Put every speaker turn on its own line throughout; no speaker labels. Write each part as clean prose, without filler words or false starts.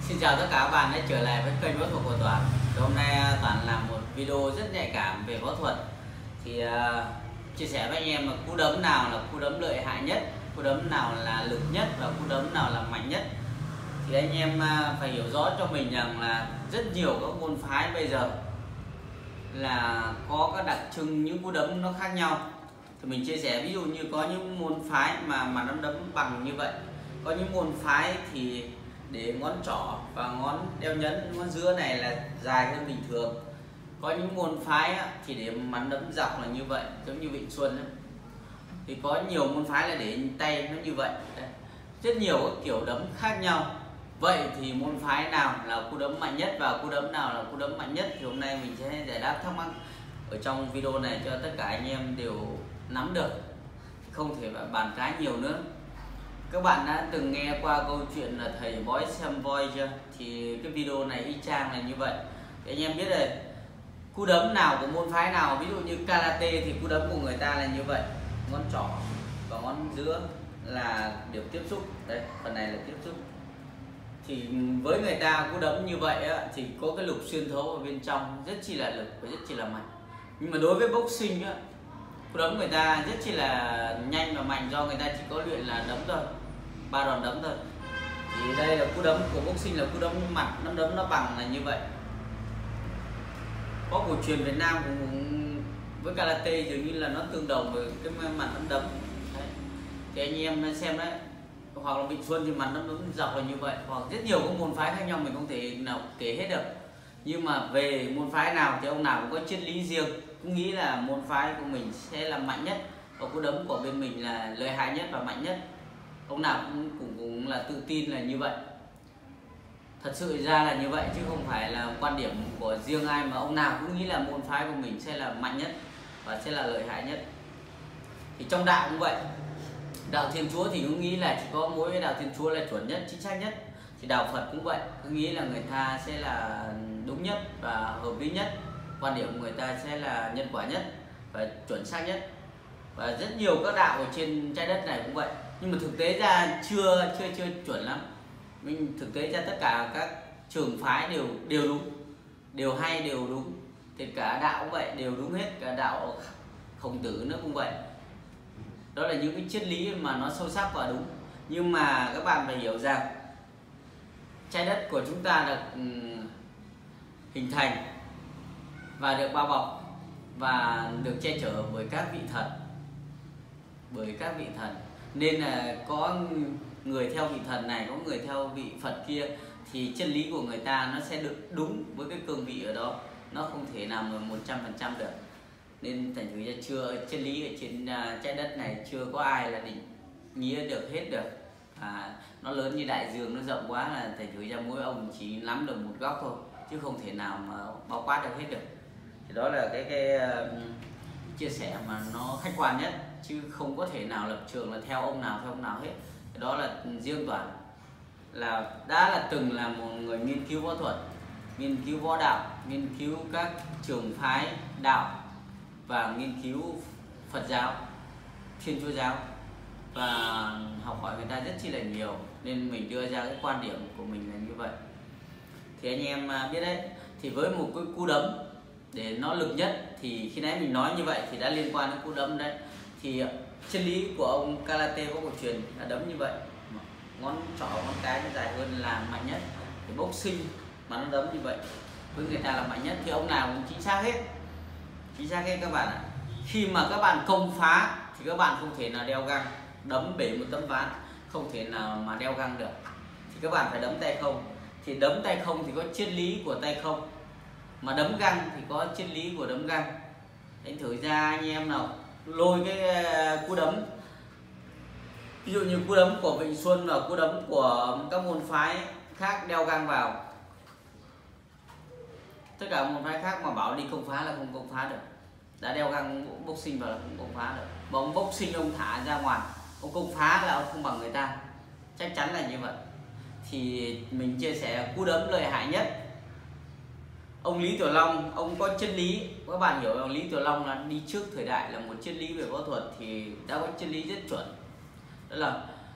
Xin chào tất cả các bạn đã trở lại với kênh võ thuật của Toàn. Hôm nay Toàn làm một video rất nhạy cảm về võ thuật. Thì chia sẻ với anh em là cú đấm nào là cú đấm lợi hại nhất, cú đấm nào là lực nhất và cú đấm nào là mạnh nhất. Thì anh em phải hiểu rõ cho mình rằng là rất nhiều các môn phái bây giờ là có các đặc trưng những cú đấm nó khác nhau. Thì mình chia sẻ ví dụ như có những môn phái mà nó đấm bằng như vậy, có những môn phái thì để ngón trỏ và ngón đeo nhẫn, ngón giữa này là dài hơn bình thường. Có những môn phái thì để mắn đấm dọc là như vậy, giống như Vịnh Xuân ấy. Thì có nhiều môn phái là để tay nó như vậy. Rất nhiều các kiểu đấm khác nhau. Vậy thì môn phái nào là cú đấm mạnh nhất và cú đấm nào là cú đấm mạnh nhất thì hôm nay mình sẽ giải đáp thắc mắc ở trong video này cho tất cả anh em đều nắm được, không thể bàn trái nhiều nữa. Các bạn đã từng nghe qua câu chuyện là thầy bói xem voi chưa? Thì cái video này y chang là như vậy. Thì anh em biết rồi, cú đấm nào của môn phái nào, ví dụ như karate thì cú đấm của người ta là như vậy, ngón trỏ và ngón giữa là điểm tiếp xúc, đấy, phần này là tiếp xúc. Thì với người ta cú đấm như vậy á, thì có cái lục xuyên thấu ở bên trong, rất chi là lực và rất chi là mạnh. Nhưng mà đối với boxing á, cú đấm người ta rất chi là nhanh và mạnh, do người ta chỉ có luyện là đấm thôi, 3 đòn đấm thôi. Thì đây là cú đấm của boxing, là cú đấm mặt, nó đấm nó bằng là như vậy. Có cổ truyền Việt Nam cũng với karate dường như là nó tương đồng với cái mặt đấm. Đấy. Thì anh em xem đấy, hoặc là Vịnh Xuân thì mặt nó đấm dọc là như vậy, hoặc rất nhiều các môn phái khác nhau mình không thể nào kể hết được. Nhưng mà về môn phái nào thì ông nào cũng có triết lý riêng, cũng nghĩ là môn phái của mình sẽ là mạnh nhất và cú đấm của bên mình là lợi hại nhất và mạnh nhất. Ông nào cũng là tự tin là như vậy. Thật sự ra là như vậy chứ không phải là quan điểm của riêng ai, mà ông nào cũng nghĩ là môn phái của mình sẽ là mạnh nhất và sẽ là lợi hại nhất. Thì trong đạo cũng vậy, đạo Thiên Chúa thì cũng nghĩ là chỉ có mỗi đạo Thiên Chúa là chuẩn nhất, chính xác nhất. Thì đạo Phật cũng vậy, cứ nghĩ là người ta sẽ là đúng nhất và hợp lý nhất, quan điểm của người ta sẽ là nhân quả nhất và chuẩn xác nhất. Và rất nhiều các đạo ở trên trái đất này cũng vậy, nhưng mà thực tế ra chưa chuẩn lắm. Mình thực tế ra tất cả các trường phái đều đúng, đều hay, đều đúng. Thì cả đạo cũng vậy, đều đúng hết, cả đạo Khổng Tử nữa cũng vậy. Đó là những cái triết lý mà nó sâu sắc và đúng. Nhưng mà các bạn phải hiểu rằng trái đất của chúng ta được hình thành và được bao bọc và được che chở bởi các vị thần, nên là có người theo vị thần này, có người theo vị Phật kia, thì chân lý của người ta nó sẽ được đúng với cái cương vị ở đó, nó không thể nào mà 100% được. Nên thành thử ra chưa chân lý ở trên trái đất này chưa có ai là định nghĩa được hết được. Nó lớn như đại dương, nó rộng quá, là thành thử ra mỗi ông chỉ nắm được một góc thôi, chứ không thể nào mà bao quát được hết được. Thì đó là cái chia sẻ mà nó khách quan nhất, chứ không có thể nào lập trường là theo ông nào hết. Đó là riêng Toàn là đã là từng là một người nghiên cứu võ thuật, nghiên cứu võ đạo, nghiên cứu các trường phái đạo và nghiên cứu Phật giáo, Thiên Chúa giáo, và học hỏi người ta rất chi là nhiều, nên mình đưa ra cái quan điểm của mình là như vậy. Thì anh em biết đấy, thì với một cái cú đấm để nó lực nhất, thì khi nãy mình nói như vậy thì đã liên quan đến cú đấm đấy. Thì chân lý của ông karate võ cổ truyền là đấm như vậy, ngón trỏ ngón cái nó dài hơn là mạnh nhất. Thì boxing mà nó đấm như vậy với người ta là mạnh nhất, thì ông nào cũng chính xác hết các bạn ạ. Khi mà các bạn công phá thì các bạn không thể nào đeo găng, đấm bể một tấm ván không thể nào mà đeo găng được, thì các bạn phải đấm tay không. Thì đấm tay không thì có triết lý của tay không, mà đấm găng thì có triết lý của đấm găng. Anh thử ra anh em nào lôi cái cú đấm, ví dụ như cú đấm của Vịnh Xuân và cú đấm của các môn phái khác đeo găng vào, tất cả môn phái khác mà bảo đi công phá là không công phá được. Đã đeo găng boxing vào là không công phá được. Mà ông boxing ông thả ra ngoài, ông công phá là ông không bằng người ta, chắc chắn là như vậy. Thì mình chia sẻ cú đấm lợi hại nhất, ông Lý Tiểu Long, ông có triết lý. Các bạn hiểu rằng Lý Tiểu Long là đi trước thời đại, là một triết lý về võ thuật thì đã có triết lý rất chuẩn. Đó là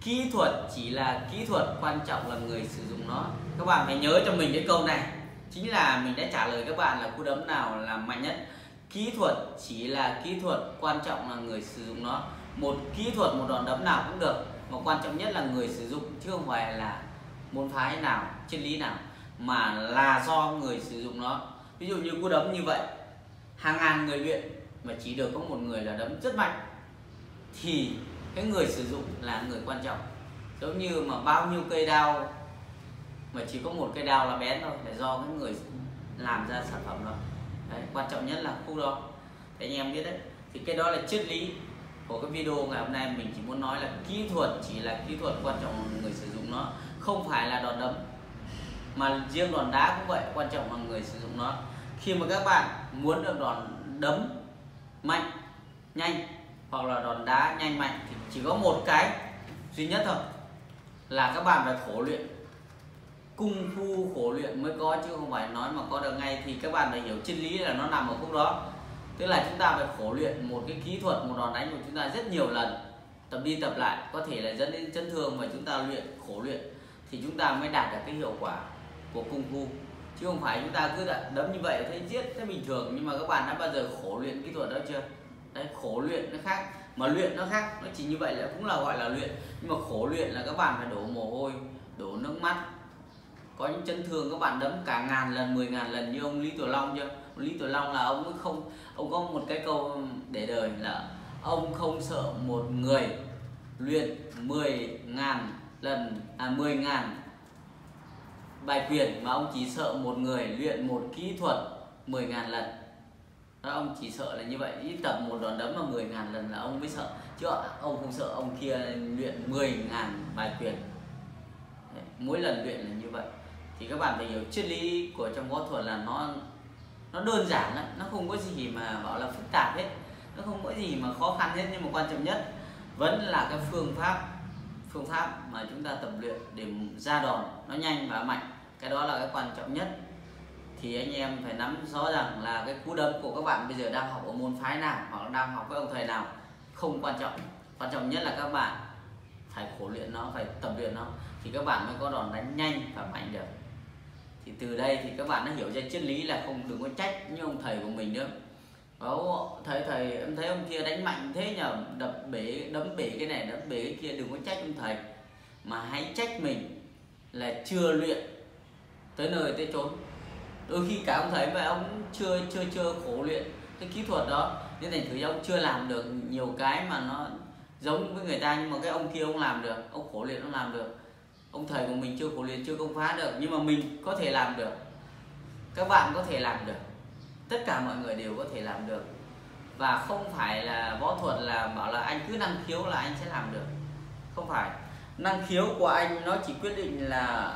Kỹ thuật chỉ là kỹ thuật, quan trọng là người sử dụng nó. Các bạn phải nhớ cho mình cái câu này, chính là mình đã trả lời các bạn là cú đấm nào là mạnh nhất. Kỹ thuật chỉ là kỹ thuật, quan trọng là người sử dụng nó. Một kỹ thuật, một đòn đấm nào cũng được, mà quan trọng nhất là người sử dụng, chứ không phải là môn phái nào, triết lý nào, mà là do người sử dụng nó. Ví dụ như cú đấm như vậy, hàng ngàn người luyện mà chỉ được có một người là đấm rất mạnh, thì cái người sử dụng là người quan trọng. Giống như mà bao nhiêu cây đao mà chỉ có một cây đao là bén thôi, là do cái người làm ra sản phẩm đó. Đấy, quan trọng nhất là khu đó. Thế anh em biết đấy, thì cái đó là triết lý của cái video ngày hôm nay. Mình chỉ muốn nói là kỹ thuật chỉ là kỹ thuật, quan trọng là người sử dụng nó, không phải là đòn đấm. Mà riêng đòn đá cũng vậy, quan trọng là người sử dụng nó. Khi mà các bạn muốn được đòn đấm mạnh, nhanh, hoặc là đòn đá nhanh mạnh, thì chỉ có một cái duy nhất thôi, là các bạn phải khổ luyện. Cung phu khổ luyện mới có, chứ không phải nói mà có được ngay. Thì các bạn phải hiểu triết lý là nó nằm ở khúc đó. Tức là chúng ta phải khổ luyện một cái kỹ thuật, một đòn đánh của chúng ta rất nhiều lần, tập đi tập lại, có thể là dẫn đến chấn thương. Và chúng ta luyện, khổ luyện thì chúng ta mới đạt được cái hiệu quả của cung phu, chứ không phải chúng ta cứ đấm như vậy thấy giết thấy bình thường. Nhưng mà các bạn đã bao giờ khổ luyện kỹ thuật đó chưa? Đấy, khổ luyện nó khác, mà luyện nó khác. Nó chỉ như vậy là cũng là gọi là luyện, nhưng mà khổ luyện là các bạn phải đổ mồ hôi, đổ nước mắt, có những chấn thương. Các bạn đấm cả ngàn lần, 10.000 lần như ông Lý Tiểu Long chưa? Lý Tiểu Long là ông có một cái câu để đời là ông không sợ một người luyện 10.000 lần 10.000 bài quyền, mà ông chỉ sợ một người luyện một kỹ thuật 10.000 lần. Đó, ông chỉ sợ là như vậy. Ít tập một đòn đấm mà 10.000 lần là ông mới sợ, chứ ông không sợ ông kia luyện 10.000 bài quyền. Đấy, mỗi lần luyện là như vậy. Thì các bạn phải hiểu triết lý của trong võ thuật là nó đơn giản lắm, nó không có gì mà bảo là phức tạp hết, nó không có gì mà khó khăn hết. Nhưng mà quan trọng nhất vẫn là cái phương pháp mà chúng ta tập luyện để ra đòn nó nhanh và mạnh. Cái đó là cái quan trọng nhất. Thì anh em phải nắm rõ rằng là cái cú đấm của các bạn bây giờ đang học ở môn phái nào, hoặc là đang học với ông thầy nào, không quan trọng. Quan trọng nhất là các bạn phải khổ luyện nó, phải tập luyện nó, thì các bạn mới có đòn đánh nhanh và mạnh được. Thì từ đây thì các bạn đã hiểu ra triết lý là đừng có trách như ông thầy của mình nữa. Đó, thầy em thấy ông kia đánh mạnh thế nhờ, đấm bể cái này, đấm bể cái kia. Đừng có trách ông thầy, mà hãy trách mình là chưa luyện tới nơi tới chốn. Đôi khi cả ông thầy mà ông chưa khổ luyện cái kỹ thuật đó, nên thành thử ông chưa làm được nhiều cái mà nó giống với người ta. Nhưng mà cái ông kia ông làm được, ông khổ luyện ông làm được. Ông thầy của mình chưa khổ luyện, chưa công phá được, nhưng mà mình có thể làm được, các bạn có thể làm được, tất cả mọi người đều có thể làm được. Và không phải là võ thuật là bảo là anh cứ năng khiếu là anh sẽ làm được. Không phải, năng khiếu của anh nó chỉ quyết định là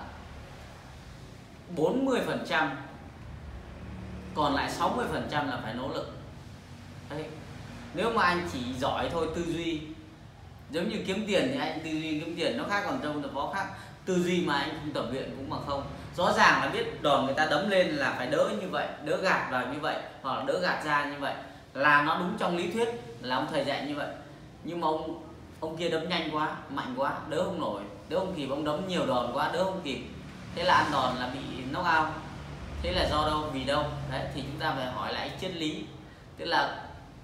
40%, còn lại 60% là phải nỗ lực. Đấy. Nếu mà anh chỉ giỏi thôi, tư duy giống như kiếm tiền thì anh tư duy kiếm tiền nó khác, còn trong tập võ khác. Tư duy mà anh không tập luyện cũng bằng không. Rõ ràng là biết đòn người ta đấm lên là phải đỡ như vậy, đỡ gạt vào như vậy, hoặc là đỡ gạt ra như vậy, là nó đúng trong lý thuyết, là ông thầy dạy như vậy. Nhưng mà ông kia đấm nhanh quá, mạnh quá, đỡ không nổi, đỡ không kịp. Ông đấm nhiều đòn quá, đỡ không kịp, thế là ăn đòn là bị knock out. Thế là do đâu, vì đâu? Đấy, thì chúng ta phải hỏi lại triết lý. Tức là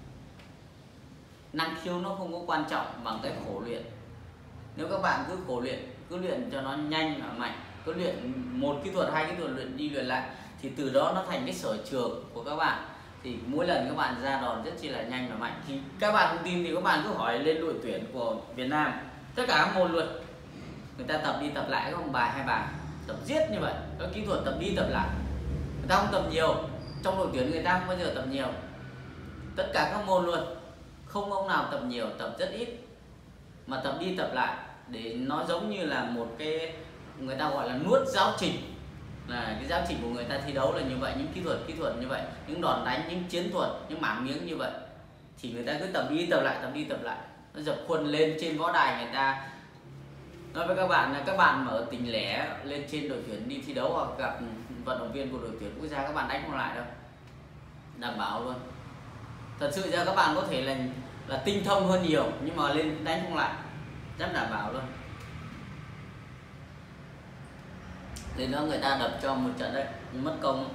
năng khiếu nó không có quan trọng bằng cái khổ luyện. Nếu các bạn cứ khổ luyện, cứ luyện cho nó nhanh và mạnh, cứ luyện một kỹ thuật, hai kỹ thuật, luyện đi luyện lại, thì từ đó nó thành cái sở trường của các bạn. Thì mỗi lần các bạn ra đòn rất chi là nhanh và mạnh. Thì các bạn không tin thì các bạn cứ hỏi lên đội tuyển của Việt Nam, tất cả các môn luôn, người ta tập đi tập lại có một bài hai bài, tập giết như vậy, các kỹ thuật tập đi tập lại. Người ta không tập nhiều, trong đội tuyển người ta không bao giờ tập nhiều, tất cả các môn luôn, không ông nào tập nhiều, tập rất ít, mà tập đi tập lại, để nó giống như là một cái, người ta gọi là nuốt giáo trình. Là cái giáo trình của người ta thi đấu là như vậy, những kỹ thuật như vậy, những đòn đánh, những chiến thuật, những mảng miếng như vậy. Thì người ta cứ tập đi tập lại, tập đi tập lại, nó dập khuôn lên trên võ đài. Người ta nói với các bạn là các bạn mà ở tỉnh lẻ lên trên đội tuyển đi thi đấu hoặc gặp vận động viên của đội tuyển quốc gia, các bạn đánh không lại đâu, đảm bảo luôn. Thật sự ra các bạn có thể là tinh thông hơn nhiều, nhưng mà lên đánh không lại, dám đảm bảo luôn. Nên đó người ta đập cho một trận đấy, mất công.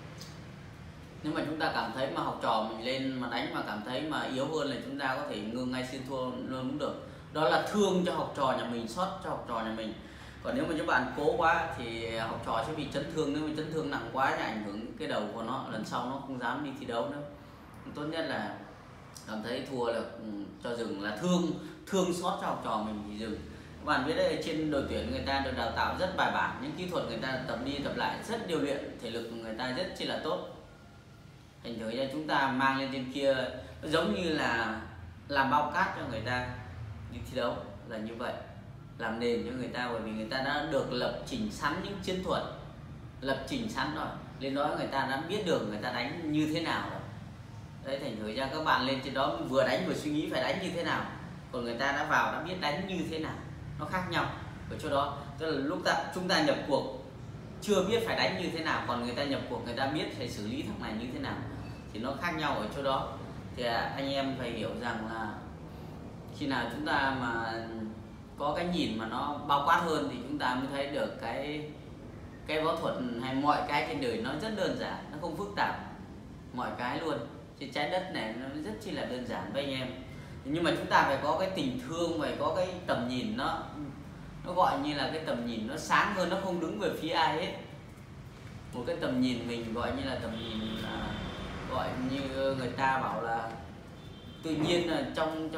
Nếu mà chúng ta cảm thấy mà học trò mình lên mà đánh mà cảm thấy mà yếu hơn là chúng ta có thể ngưng ngay xin thua luôn cũng được. Đó là thương cho học trò nhà mình, sót cho học trò nhà mình. Còn nếu mà các bạn cố quá thì học trò sẽ bị chấn thương. Nếu mà chấn thương nặng quá thì ảnh hưởng cái đầu của nó, lần sau nó không dám đi thi đấu nữa. Tốt nhất là cảm thấy thua là cho dừng, là thương xót cho học trò mình thì dừng. Các bạn biết đấy, trên đội tuyển người ta được đào tạo rất bài bản, những kỹ thuật người ta tập đi tập lại rất điều luyện, thể lực của người ta rất chi là tốt. Thành thử ra chúng ta mang lên trên kia nó giống như là làm bao cát cho người ta đi thi đấu là như vậy, làm nền cho người ta, bởi vì người ta đã được lập trình sẵn những chiến thuật, lập trình sẵn rồi, lên đó người ta đã biết được người ta đánh như thế nào rồi. Đấy, thành thử ra các bạn lên trên đó vừa đánh vừa suy nghĩ phải đánh như thế nào, còn người ta đã vào đã biết đánh như thế nào, nó khác nhau ở chỗ đó. Tức là lúc chúng ta nhập cuộc chưa biết phải đánh như thế nào, còn người ta nhập cuộc người ta biết phải xử lý thằng này như thế nào, thì nó khác nhau ở chỗ đó. Thì anh em phải hiểu rằng là khi nào chúng ta mà có cái nhìn mà nó bao quát hơn thì chúng ta mới thấy được cái võ thuật hay mọi cái trên đời nó rất đơn giản, nó không phức tạp, mọi cái luôn trên trái đất này nó rất chi là đơn giản với anh em. Nhưng mà chúng ta phải có cái tình thương, phải có cái tầm nhìn, nó gọi như là cái tầm nhìn nó sáng hơn, nó không đứng về phía ai hết. Một cái tầm nhìn mình gọi như là tầm nhìn gọi như người ta bảo là tự nhiên, là trong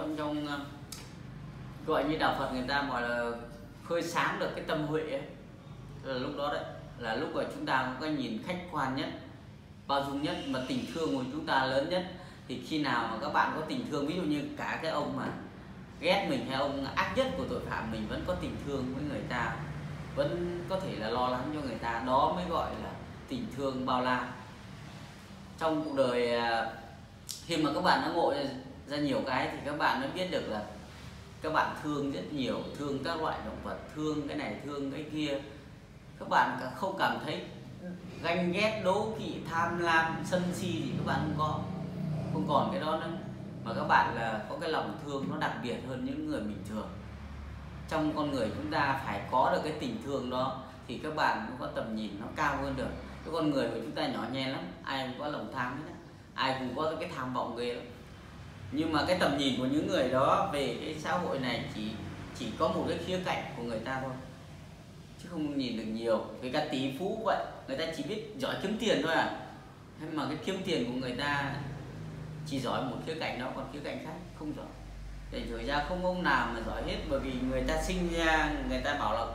gọi như đạo Phật người ta gọi là khơi sáng được cái tâm huệ ấy. Là lúc đó đấy là lúc mà chúng ta có cái nhìn khách quan nhất, bao dung nhất, mà tình thương của chúng ta lớn nhất. Thì khi nào mà các bạn có tình thương, ví dụ như cả cái ông mà ghét mình hay ông ác nhất của tội phạm, mình vẫn có tình thương với người ta, vẫn có thể là lo lắng cho người ta, đó mới gọi là tình thương bao la. Trong cuộc đời khi mà các bạn đã ngộ ra nhiều cái thì các bạn mới biết được là các bạn thương rất nhiều, thương các loại động vật, thương cái này thương cái kia, các bạn không cảm thấy ganh ghét, đố kỵ, tham lam, sân si gì, các bạn không còn cái đó nữa, mà các bạn là có cái lòng thương nó đặc biệt hơn những người bình thường. Trong con người chúng ta phải có được cái tình thương đó thì các bạn cũng có tầm nhìn nó cao hơn được. Cái con người của chúng ta nhỏ nhen lắm, ai cũng có lòng tham hết, ai cũng có cái tham vọng ghê lắm. Nhưng mà cái tầm nhìn của những người đó về cái xã hội này chỉ có một cái khía cạnh của người ta thôi, chứ không nhìn được nhiều. Với cả tỷ phú vậy, người ta chỉ biết giỏi kiếm tiền thôi à, hay mà cái kiếm tiền của người ta chỉ giỏi một khía cạnh đó, còn khía cạnh khác không giỏi. Để thời ra không ông nào mà giỏi hết, bởi vì người ta sinh ra người ta bảo là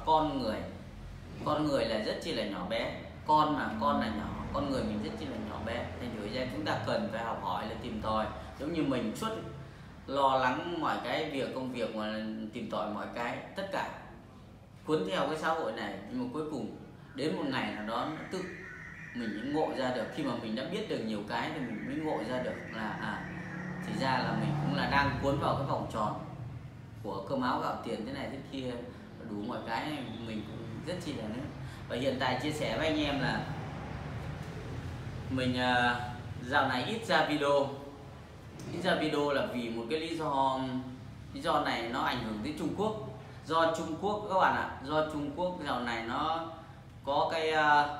con người là rất chi là nhỏ bé, con là nhỏ, con người mình rất chi là nhỏ bé. Thành thử ra chúng ta cần phải học hỏi là tìm tòi, giống như mình suốt lo lắng mọi cái việc công việc mà tìm tòi mọi cái tất cả cuốn theo cái xã hội này, nhưng mà cuối cùng đến một ngày nào đó tự mình ngộ ra được. Khi mà mình đã biết được nhiều cái thì mình mới ngộ ra được là thì ra là mình cũng là đang cuốn vào cái vòng tròn của cơm áo gạo tiền thế này thế kia, đủ mọi cái này mình cũng rất chi là nữa. Và hiện tại chia sẻ với anh em là mình dạo này ít ra video là vì một cái lý do này nó ảnh hưởng tới Trung Quốc. Do Trung Quốc các bạn ạ, do Trung Quốc dạo này nó có cái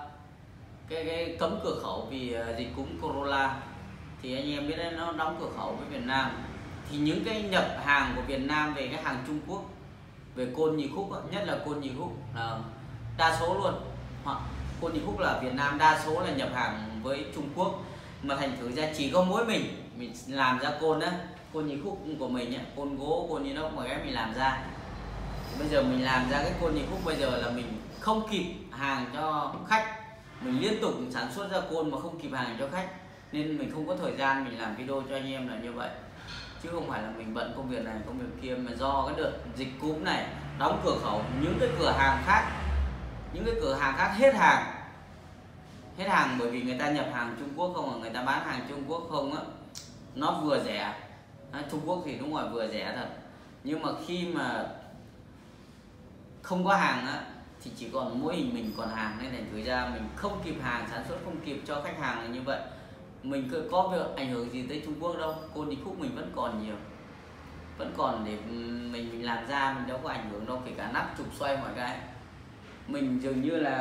cấm cửa khẩu vì dịch cúm corona, thì anh em biết đấy, nó đóng cửa khẩu với Việt Nam. Thì những cái nhập hàng của Việt Nam về cái hàng Trung Quốc, về côn nhị khúc, nhất là côn nhị khúc là đa số luôn, hoặc côn nhị khúc là Việt Nam đa số là nhập hàng với Trung Quốc. Mà thành thử ra chỉ có mỗi mình làm ra côn đó, côn nhị khúc của mình ấy, côn gỗ, côn inox mọi cái mình làm ra. Bây giờ mình làm ra cái côn nhị khúc, bây giờ là mình không kịp hàng cho khách, mình liên tục sản xuất ra côn mà không kịp hàng cho khách, nên mình không có thời gian mình làm video cho anh em là như vậy. Chứ không phải là mình bận công việc này công việc kia, mà do cái đợt dịch cúm này đóng cửa khẩu, những cái cửa hàng khác hết hàng, bởi vì người ta nhập hàng Trung Quốc không, mà người ta bán hàng Trung Quốc không á, nó vừa rẻ. Trung Quốc thì đúng rồi, vừa rẻ thật, nhưng mà khi mà không có hàng á thì chỉ còn mỗi mình còn hàng, nên thành thử ra mình không kịp hàng, sản xuất không kịp cho khách hàng là như vậy. Mình có việc ảnh hưởng gì tới Trung Quốc đâu, côn nhị khúc mình vẫn còn nhiều, vẫn còn để mình làm ra, mình đâu có ảnh hưởng đâu, kể cả nắp trục xoay mọi cái mình dường như là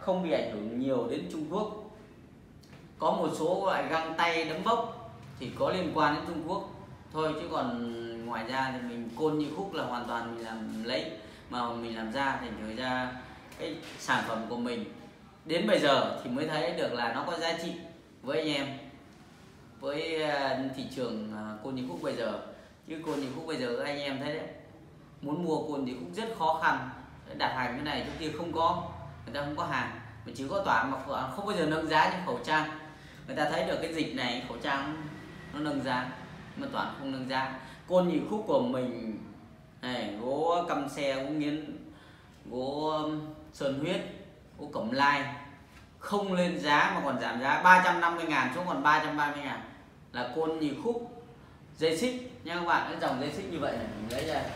không bị ảnh hưởng nhiều đến Trung Quốc. Có một số loại găng tay đấm bốc thì có liên quan đến Trung Quốc thôi, chứ còn ngoài ra thì mình Côn Nhị Khúc là hoàn toàn mình làm lấy mà mình làm ra, thành thử ra cái sản phẩm của mình đến bây giờ thì mới thấy được là nó có giá trị với anh em, với thị trường Côn Nhị Khúc bây giờ. Chứ Côn Nhị Khúc bây giờ anh em thấy đấy, muốn mua Côn Nhị Khúc rất khó khăn, đặt hàng cái này chỗ kia không có, người ta không có hàng, mình chỉ có Toán mà không bao giờ nâng giá như khẩu trang. Người ta thấy được cái dịch này khẩu trang nó nâng giá, mà Toán không nâng giá. Côn Nhị Khúc của mình này, gỗ căm xe, gỗ nghiến, gỗ sơn huyết, gỗ cẩm lai, không lên giá mà còn giảm giá 350.000 xuống còn 330.000 là Côn Nhị Khúc dây xích nha các bạn. Cái dòng dây xích như vậy này mình lấy ra,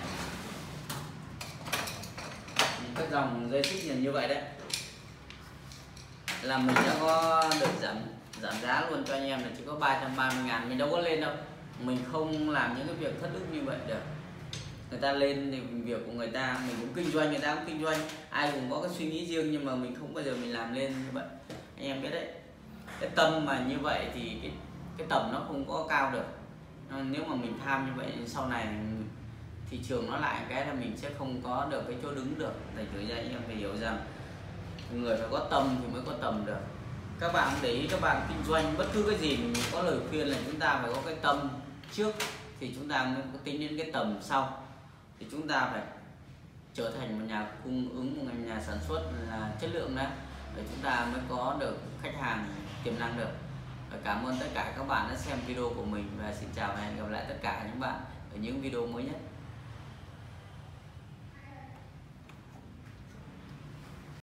các dòng dây xích như vậy đấy là mình đã có được giảm giá luôn cho anh em, là chỉ có 330.000, mình đâu có lên đâu, mình không làm những cái việc thất đức như vậy được. Người ta lên thì việc của người ta, mình cũng kinh doanh, người ta cũng kinh doanh, ai cũng có cái suy nghĩ riêng, nhưng mà mình không bao giờ mình làm lên như vậy, anh em biết đấy. Cái tâm mà như vậy thì cái tầm nó không có cao được. Nếu mà mình tham như vậy sau này thị trường nó lại cái là mình sẽ không có được cái chỗ đứng được. Thành thử ra anh em phải hiểu rằng người phải có tâm thì mới có tầm được. Các bạn để ý, các bạn kinh doanh bất cứ cái gì mình có lời khuyên là chúng ta phải có cái tâm trước thì chúng ta mới có tính đến cái tầm sau. Thì chúng ta phải trở thành một nhà cung ứng, một nhà sản xuất là chất lượng đó, để chúng ta mới có được khách hàng tiềm năng được. Và cảm ơn tất cả các bạn đã xem video của mình, và xin chào và hẹn gặp lại tất cả những bạn ở những video mới nhất.